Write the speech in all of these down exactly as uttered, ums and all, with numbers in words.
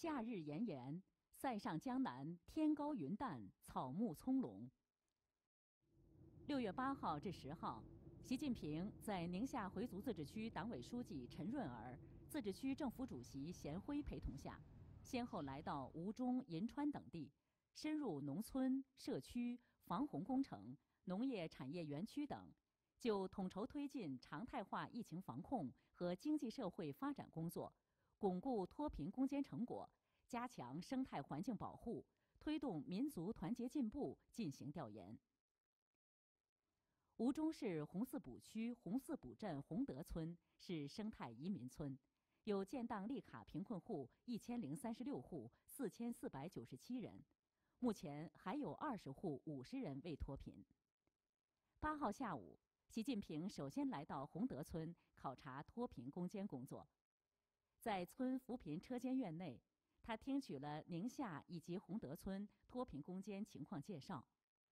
夏日炎炎，塞上江南，天高云淡，草木葱茏。六月八号至十号，习近平在宁夏回族自治区党委书记陈润儿、自治区政府主席贤辉陪同下，先后来到吴中、银川等地，深入农村、社区、防洪工程、农业产业园区等，就统筹推进常态化疫情防控和经济社会发展工作，巩固脱贫攻坚成果，加强生态环境保护，推动民族团结进步进行调研。吴中市红四堡区红四堡镇洪德村是生态移民村，有建档立卡贫困户一千零三十六户，四千四百九十七人，目前还有二十户五十人未脱贫。八号下午，习近平首先来到洪德村考察脱贫攻坚工作，在村扶贫车间院内，他听取了宁夏以及洪德村脱贫攻坚情况介绍。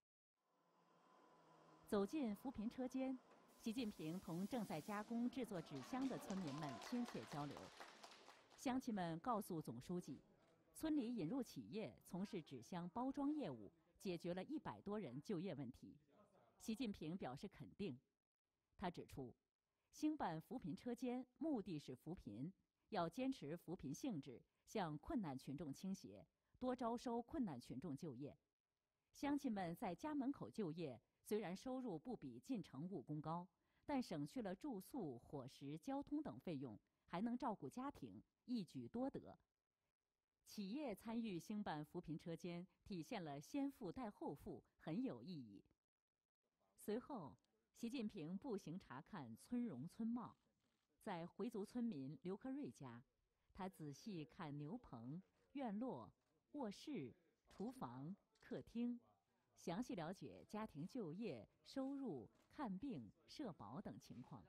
走进扶贫车间，习近平同正在加工制作纸箱的村民们亲切交流。乡亲们告诉总书记，村里引入企业从事纸箱包装业务，解决了一百多人就业问题。习近平表示肯定。他指出，兴办扶贫车间目的是扶贫，要坚持扶贫性质，向困难群众倾斜，多招收困难群众就业。乡亲们在家门口就业，虽然收入不比进城务工高，但省去了住宿、伙食、交通等费用，还能照顾家庭，一举多得。企业参与兴办扶贫车间，体现了先富带后富，很有意义。随后，习近平步行查看村容村貌，在回族村民刘克瑞家，他仔细看牛棚、院落、卧室、厨房、客厅，详细了解家庭就业、收入、看病、社保等情况。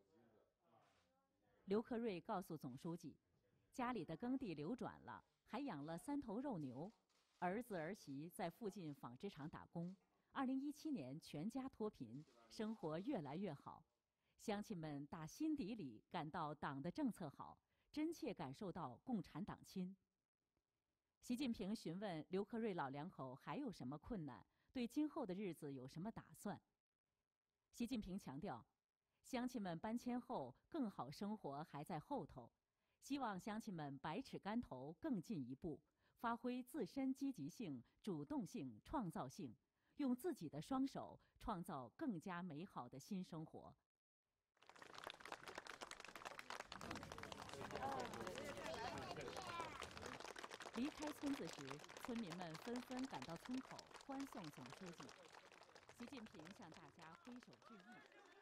刘克瑞告诉总书记，家里的耕地流转了，还养了三头肉牛，儿子儿媳在附近纺织厂打工。二零一七年全家脱贫，生活越来越好，乡亲们打心底里感到党的政策好，真切感受到共产党亲。习近平询问刘克瑞老两口还有什么困难，对今后的日子有什么打算。习近平强调，乡亲们搬迁后更好生活还在后头，希望乡亲们百尺竿头更进一步，发挥自身积极性、主动性、创造性，用自己的双手创造更加美好的新生活。离开村子时，村民们纷纷赶到村口欢送总书记。习近平向大家挥手致意。